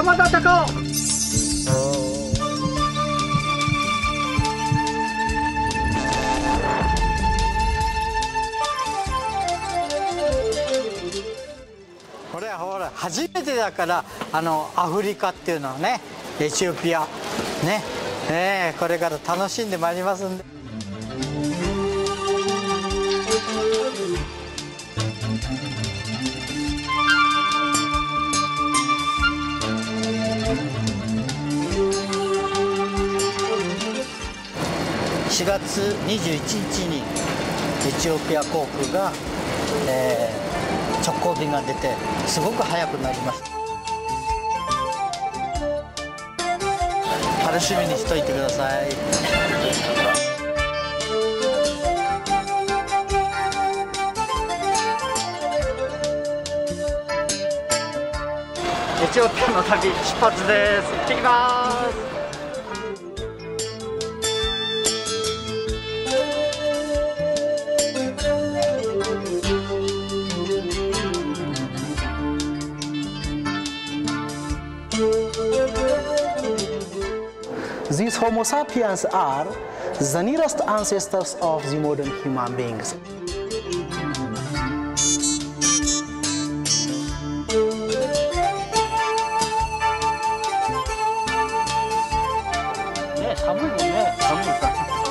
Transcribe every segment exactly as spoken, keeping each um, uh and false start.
山田隆夫。これはほら初めてだからあのアフリカっていうのはね、エチオピアね、えー、これから楽しんでまいりますんで。しがつにじゅういちにちにエチオピア航空が、えー、直行便が出てすごく早くなりました。楽しみにしといてください。エチオピアの旅出発です。行ってきます。 These Homo sapiens are the nearest ancestors of the modern human beings. 네,寒いね。寒いか。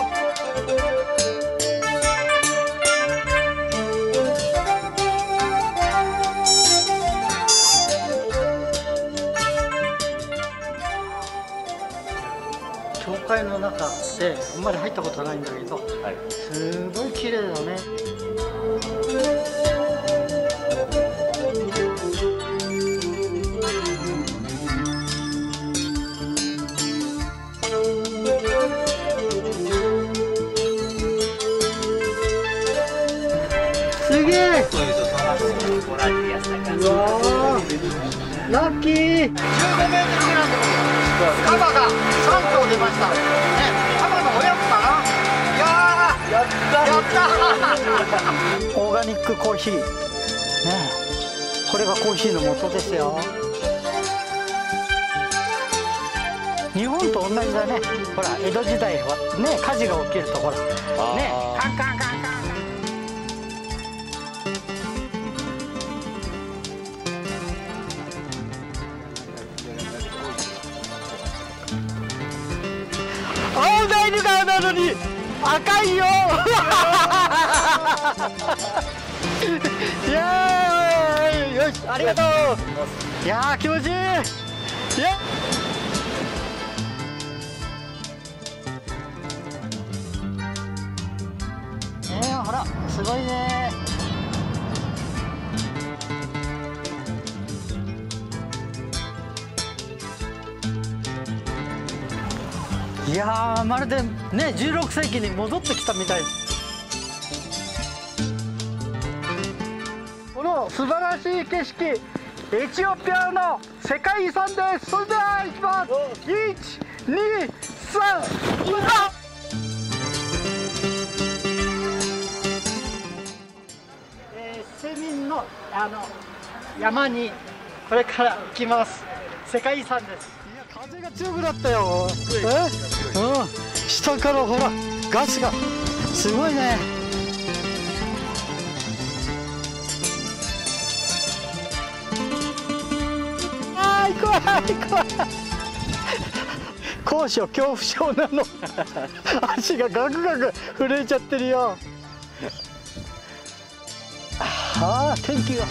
教会の中であんまり入ったことないんだけど、はい、すごい綺麗だね。すげえ。うわー、ラッキー。じゅうごメートルぐらいのところカバがさん頭出ました。ね、カバの親子かな。いやー、やったやったオーガニックコーヒー。ね、これがコーヒーの元ですよ。日本と同じだね。ほら江戸時代はね、火事が起きるとほらね、カンカンカンカン。青ナイル川なのに赤いよ。いやー、よし、ありがとう。いやー、気持ちいい。いやえー、ほらすごいね。いやー、まるでねじゅうろくせいきに戻ってきたみたい。この素晴らしい景色、エチオピアの世界遺産です。それでは行きます。いち、に、さん、うわっ。えー、セミンのあの山にこれから行きます。世界遺産です。風が強くなったよ。え、うん、下からほらガスがすごいね。あー、怖い怖い。高所恐怖症なの。足がガクガク震えちゃってるよ。ああ、天気が。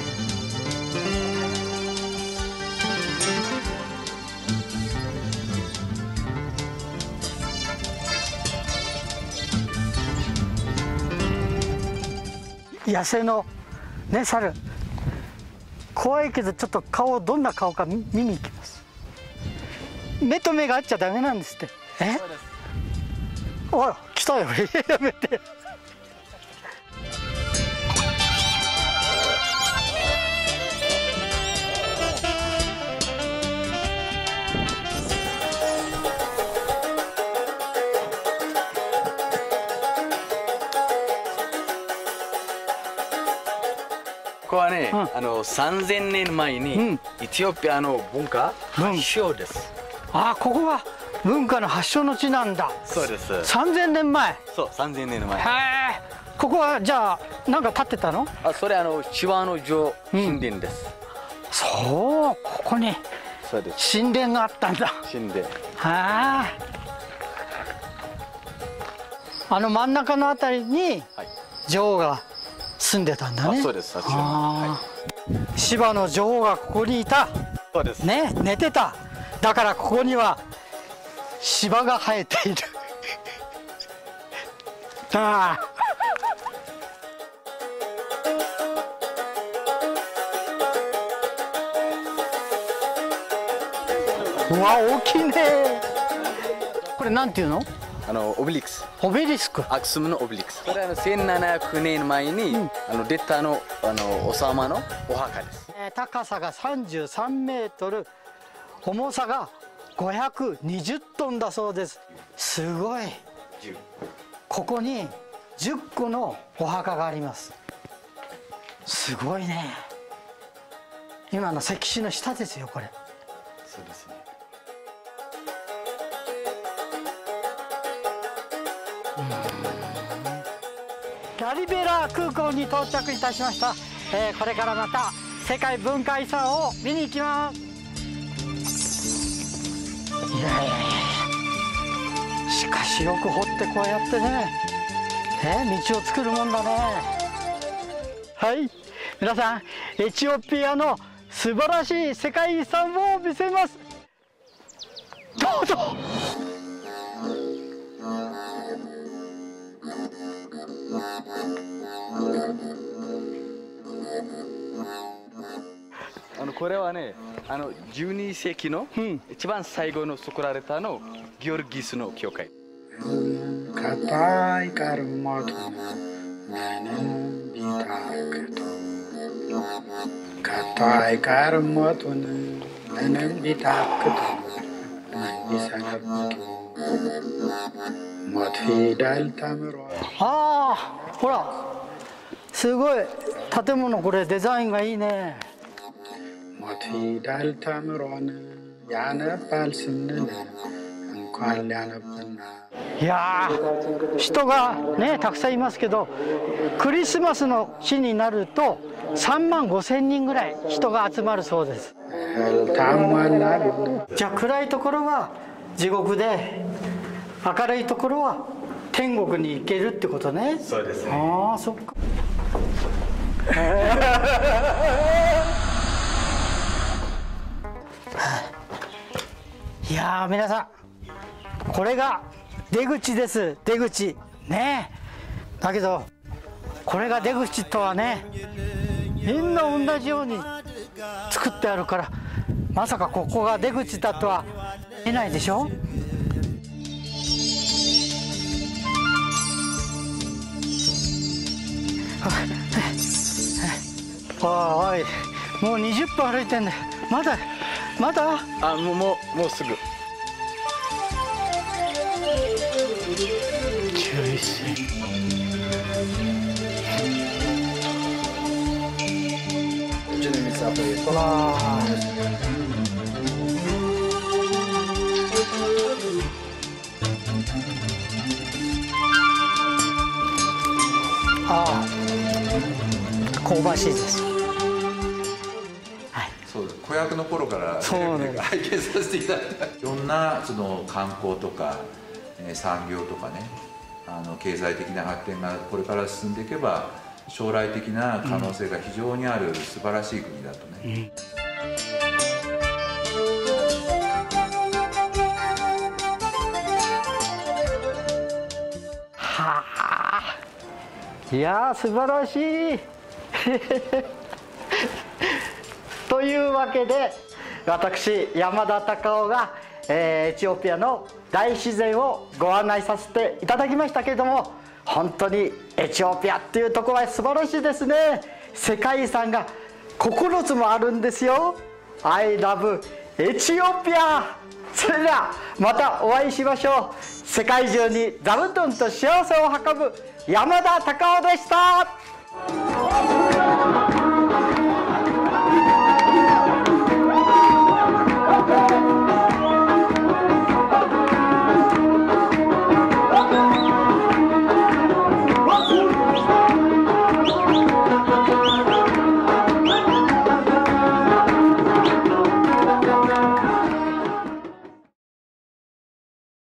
野生のね、猿、怖いけどちょっと顔、どんな顔か見に行きます。目と目が合っちゃダメなんですって。え、あら来たよ。やめて。 こはね、 うんあのさんぜんねんまえに、 うんエチオピアの文化発祥です。 ああ、ここは文化の発祥の地なんだ。 そうです。 さんぜんねんまえ。 そう、さんぜんねんまえ。 へえ。ここはじゃあなんか建ってたの？ あ、それあの千葉の城神殿です。 そう、ここにそうです。 神殿があったんだ。 神殿。 はあ。あの真ん中のあたりに女王が住んでたんだね。 あ、そうです。あちらの。 あー、芝の女王がここにいた。 そうです。 ね、寝てた。だからここには芝が生えている。ああ。うわ、大きいね。これなんていうの？ あのオベリクス。 オベリスク。 アクスムのオベリクス。これあのせんななひゃくねんまえに、うん、あの出たのあの王様のお墓です。 えー、高さがさんじゅうさんメートル、重さがごひゃくにじゅっトンだそうです。すごい。ここにじゅっこのお墓があります。すごいね。今の石碑の下ですよ、これ。 そうですね。 ラリベラ空港に到着いたしました。えー、これからまた世界文化遺産を見に行きます。いやいやいや、しかしよく掘ってこうやってね、えー、道を作るもんだね。はい、皆さん、エチオピアの素晴らしい世界遺産を見せます。どうぞ。 あのこれはね、あのじゅうにせいきの一番最後の作られたのギオルギスの教会。 硬いカルマトンビタクト硬いカルマトンビタクトビサナブトモトフィダルタムロ。 ああ、ほら、すごい建物、これデザインがいいね。いやー、人がねたくさんいますけど、クリスマスの日になるとさんまんごせんにんぐらい人が集まるそうです。じゃあ暗いところは地獄で、明るいところは天国に行けるってことね。 そうですね。 ああ、そっか。いやー、皆さん、これが出口です。出口ね。だけどこれが出口とはね、みんな同じように作ってあるから、まさかここが出口だとは言えないでしょ。おいおい、もうにじゅっぷん歩いてんだよ。まだまだ。 あ、もうもうもうすぐ。 注意し。わあ。ああ、香ばしいです。 そう子役の頃から拝見させていただいた。いろんなその観光とか産業とかね、あの経済的な発展がこれから進んでいけば将来的な可能性が非常にある素晴らしい国だとね。うんうん、 はあ、いやー素晴らしい。というわけで、私山田隆夫が、えー、エチオピアの大自然をご案内させていただきましたけれども、本当にエチオピアっていうところは素晴らしいですね。世界遺産がここのつもあるんですよ。 I love エチオピア。それではまたお会いしましょう。世界中に座布団と幸せを運ぶ山田隆夫でした。